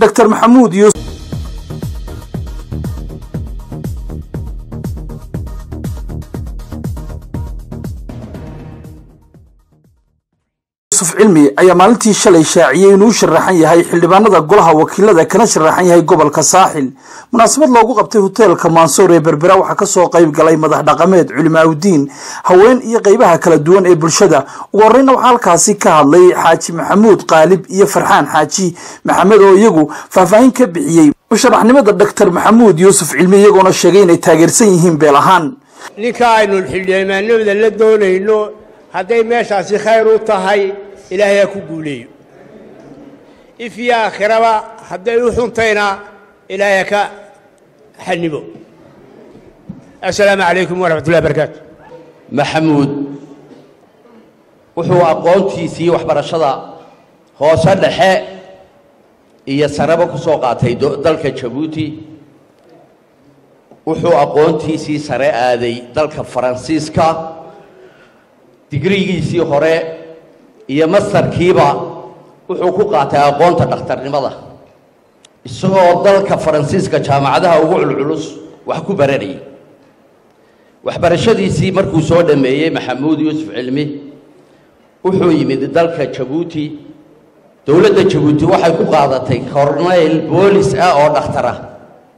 دكتور محمود يوسف علمي أي مالتي شلي شاعيين وشرحان يهاي حلبانada golaha wakiilada kana sharaxan yahay gobolka Saaxil munaasabad loogu qabtay hotelka Mansour ee Berbera waxa ka soo qayb galay madax dhaqameed culimaawidiin haween iyo qaybaha kala duwan ee bulshada ugu horreyn waxa halkaasi ka hadlay Xaaji Maxamuud Qaalib iyo Farxaan Xaaji Maxamed oo iyagu faahfaahin ka bixiyay musharaxnimada Dr. Maxamuud Yuusuf Cilmi iyagoo sheegay inay taageersan yihiin beel ahaan ninka aynu xildhibaanada la doonayno haday meeshaasi khayr u tahay إلهي كقولي إفي آخرة حتى يحنطينا إلهي كحنبو السلام عليكم ورحمة الله وبركاته محمود وحو أقونتي سي وحبر الشضاء هو صدحة إيا سربك سوقاتي دلك جبوتي وحو أقونتي سي سراء هذي دلك فرانسيسكا تقريجي سي هراء iyo masarkiiba wuxuu ku qaatay aqoonta dhakhtarnimada isagoo dalka Faransiiska jaamacadaha ugu culculus wax ku baranayay waxbarashadiisii markuu soo dhameeyay Maxamuud Yuusuf Cilmi wuxuu yimid dalka Djibouti dawladda Djibouti waxay ku qaadatay corneyl boolis ah oo dhakhtar ah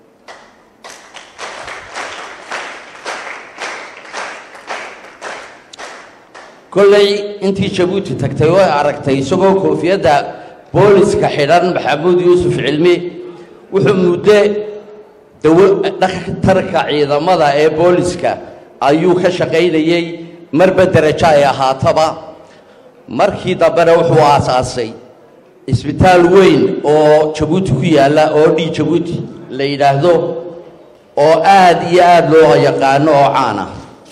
كلي أنتي جبوتي تكتوي عرقتي سقو كوفيدا بوليس كحيران محمود يوسف علمي وحمودة ترك عيدا ماذا إيه بوليس كا أيو كشقين يي مربد رجايا هاتبا مركي دبر وحو أساسي إسبيتال وين أو جبوتي كيالا أو دي جبوتي ليلادو أو آد لوها يقانو عانا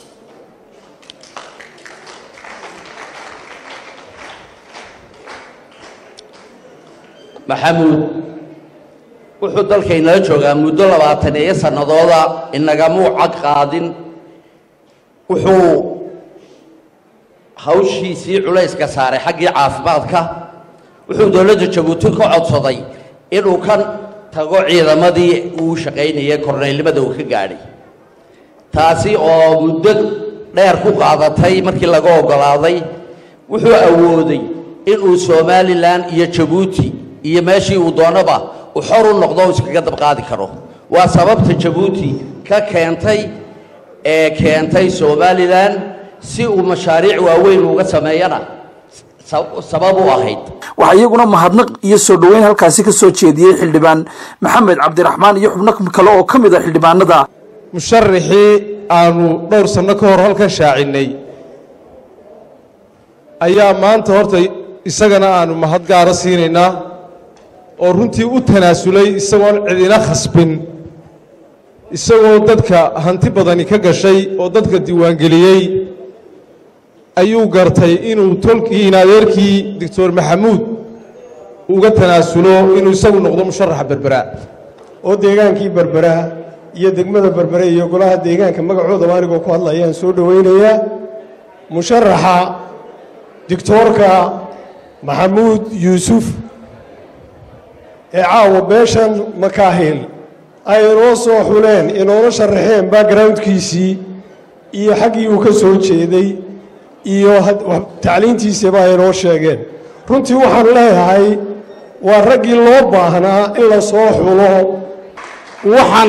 محمود wuxuu dalkayna joogaa muddo 20 sanadooda inaga muucad qaadin wuxuu hawshiisii culayska saaray xaqii caafimaadka wuxuu dawladda Djibouti ka codsaday inuu kan tago ciidamadii uu shaqeynayay korneylnimada uu ka gaadhay taasi oo muddo dheer ku qaadatay markii laga ogolaaday wuxuu awooday inuu Somaliland iyo Djibouti iyo meeshii uu doonaba u xor u noqdo iskaga dab qaadi karo waa sababta Djibouti ka keentay Somaliland si uu mashaariic waaweyn uga sameeyana sabab u ahayd waxa iyaguna mahadnaq iyo soo dhaweyn halkaasi ka soo jeediyay xildhibaan Maxamed Cabdiraxmaan iyo xubno kale oo kamid ah xildhibaanada musharrixii aanu dhowr sano ka hor halkan shaacinay ayaa maanta horta isagana aanu mahad gaar ah siinaynaa oo runtii u tanaasulay isagoo cidina khasbin isagoo dadka hanti badani ka gashay oo dadka diiwaan geliyay ayuu gartay inuu tolkii adeerkii Dr. Maxamuud uga tanaasulo inuu isagu noqdo musharax Berbera oo deegaankii Berbera iyo degmada Berbera iyo golaha deegaanka magacooda waanigoo ku hadlayaan soo dhaweynaya musharaxa Dr. Maxamuud Yuusuf caawa beeshan makaahil ay noo soo xuleen inoo sharaxeen backgroundkiisii iyo xaqii uu ka soo jeeday iyo tacliintiisa ay noo sheegeen runtii waxaan leeyahay waa raggii loo baahnaa in la soo xulo waxaan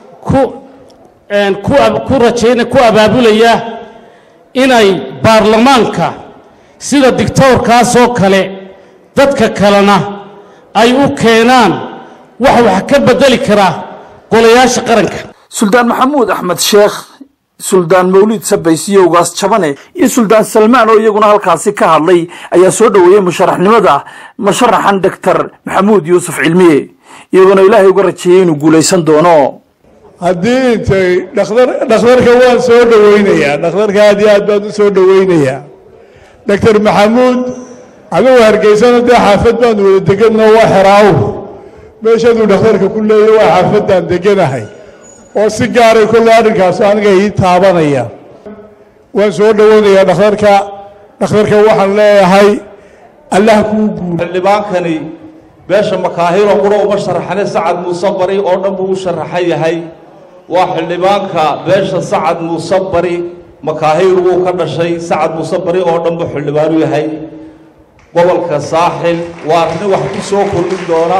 ku abaabulaya inay baarlamaanka sida dictatorkaas oo kale dadka kalena ay u keenaan wax ka bedeli kara golayaasha qaranka Suldaan Maxamuud Axmed Sheekh Suldaan Mawlid Sabaysiyo ugaas jabane iyo Suldaan Salmaan oo iyaguna halkaasi ka hadlay ayaa soo dhaweeyay musharaxnimada musharaxan Dr. Maxamuud Yuusuf Cilmi iyaguna Ilaahay uga rajeeyay inuu guuleysan doono haddii intay dhakhtarka waan soo dhaweynayaa dhakhtarka aad iyo aad baan u soo dhaweynayaa Dr. Maxamuud أنا وهرجيسان ده حافظ بان ودقنا وحراو meeshadu dhakhtarka ku leeyahay waa xaafaddan deganahay oo si gaar ah kullu arrinkaas aniga ii taabanaya waan soo dhaweynayaa dhakhtarka waxaan leeyahay Allah ku guul xildhibaankani beesha makaahilo qura uma sharaxane sacad muuse bari oo dhan buu u sharaxan yahay waa xildhibaanka beesha sacad muuse bari makaahil wuu ka dhashay sacad muuse bari oo dhan buu xildhibaan u yahay gobolka saaxil waa nin wax ku soo kordhin doona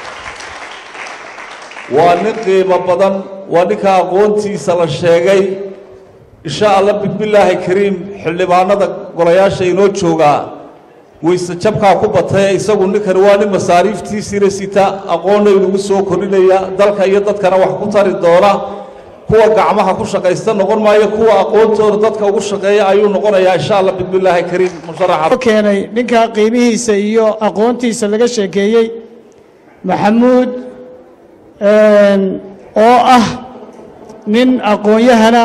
waa nin qiimo badan waa ninka aqoontiisa la sheegay insha allah bismillaahi kariim xildhibaanada golayaasha inoo joogaa wayse jabkaa ku batay isagu ninkan waa nin masaariiftiisiina sita aqoonna inagu soo kordhinaya dalka iyo dadkana wax ku tari doona kuwa gacmaha ku shaqaysta noqon maayo kuwa aqoontooda dadka ugu shaqeeya ayuu noqonayaa insha allah bismillaahi kariim musharaxa keenay ninka qiimihiisa iyo aqoontiisa laga sheekeeyey maxamuud oo ah nin aqoon-yahana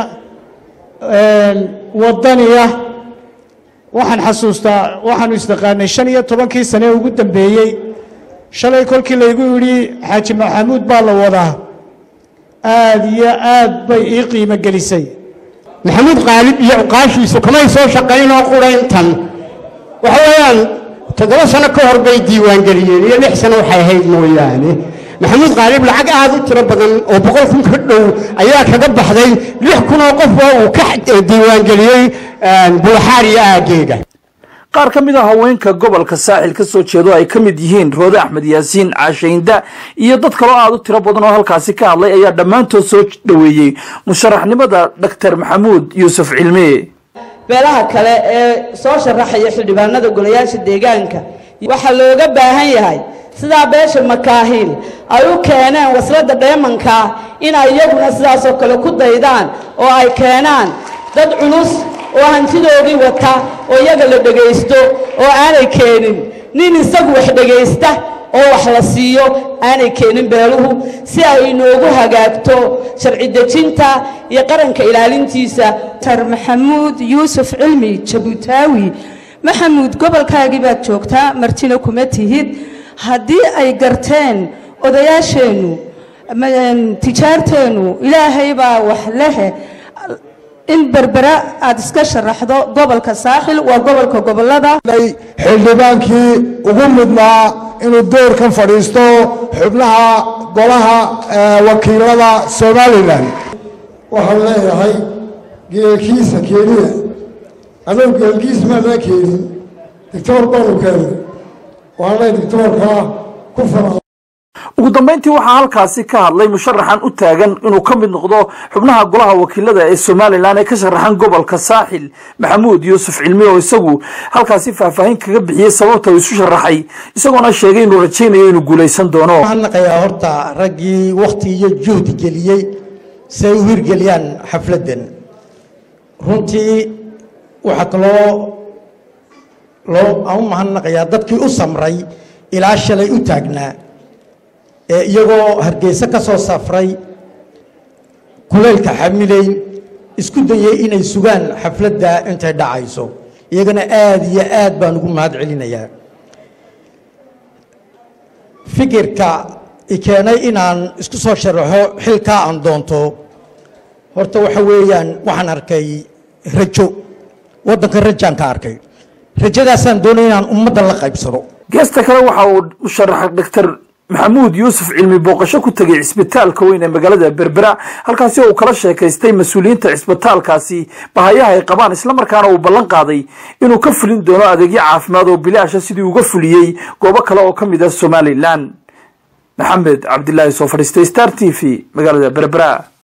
wadaniya waxaan xasuustaa waxaanu isdaqaanay 15 sane ugu dambeeyey shalay kolkii laygu yidhi xaaji maxamuud baa la wadaa aad iyo aad bay ii qiimo gelisay maxamuud qaalib iyo uqaashiisu kamay soo shaqaynoo qurayntan waxa weeyaan 7 sano ka hor bay diiwaan geliyeen iyo 6 sano waxay ahayd mooyaane maxamuud qaalib lacag aad u tiro badan oo 100,000 ka dhow ayaa kaga baxday 6,000 oo qof oo uu ka diiwaan geliyey buuxaar iyo aageega qaar ka mid ah haweenka gobolka saaxil ka soo jeedo ay ka mid yihiin Roode Axmed Yaasiin Caashaynda iyo dad kale oo aad u tiro badan oo halkaasi ka hadlay ayaa dhammaantood soo dhaweeyay musharaxnimada Dr. Maxamuud Yuusuf Cilmi beelaha kale ee soo sharaxaya xildhibaanada golayaasha deegaanka waxa looga baahan yahay sida beesha makaahil ay u keeneen waslada dheemanka in ay iyaguna sidaas oo kale ku daydaan oo ay keenaan dad culus oo hantidoodii wata oo iyaga la dhageysto oo aanay keenin nin isagu wax dhageysta oo wax la siiyo aanay keenin beeluhu si ay inoogu hagaagto sharci dejinta iyo qaranka ilaalintiisa Dr. Maxamuud Yuusuf Cilmi Jabutaawi maxamuud gobolkaagii baad joogtaa martina kuma tihid haddii ay garteen odayaasheenu tijaarteenu ilaahay baa wax leh in berbera aad iska sharaxdo gobolka saaxil waa gobolka gobolada xildhibaankii ugu mudnaa inuu doorkan fadhiisto xubnaha golaha wakiilada Soomaaliland waxaan leeyahay geelkiisa keeniya anagu geelkiisa ma keenin doctor baanu keenay waxaan doctorka ku faraa ugu dambeyntii waxaa halkaasi ka hadlay musharaxan u taagan inuu ka mid noqdo xubnaha golaha wakiilada ee Soomaaliland ee ka sharaxan gobolka saaxil Maxamuud Yuusuf Cilmi oo isagu halkaasi faahfaahin kaga bixiyay sababta uu isu sharaxay isagoona sheegay inuu rajaynayo inuu guuleysan doono waxaan naqayaa horta raggii waqti iyo juhd geliyay si ay u hirgeliyaan xafladan runtii waxa kaloo aan mahadnaqayaa dadkii u samray ilaa shalay u taagnaa iyagoo hargeysa ka soo safray kuleelka xamileyn isku dayay inay sugaan xafladda intay dhacayso iyagana aad iyo aad baan ugu mahad celinayaa fikirka keenay inaan isku soo sharaxo xilka aan doonto horta waxa weeyaan waxaan arkay rajo waddanka rajaan ka arkay rajadaasaan doonay inaan ummadda la qaybsado geesta kale waxa uu musharax Dr. Maxamuud Yuusuf Cilmi booqasho ku tagay isbitaalka weyn ee magaalada Berbera halkaasi oo kala sheekaystay mas'uuliyiinta isbitaalkaasi bahayaha ay qabaan isla markaana uu ballan qaaday inuu ka fulin doono adeegyo caafimaad oo bilaash sidii uu uga fuliyay goobo kale oo ka mid ah Soomaaliland Maxamed Cabdillaahi soo fadhiistay Star TV magaalada Berbera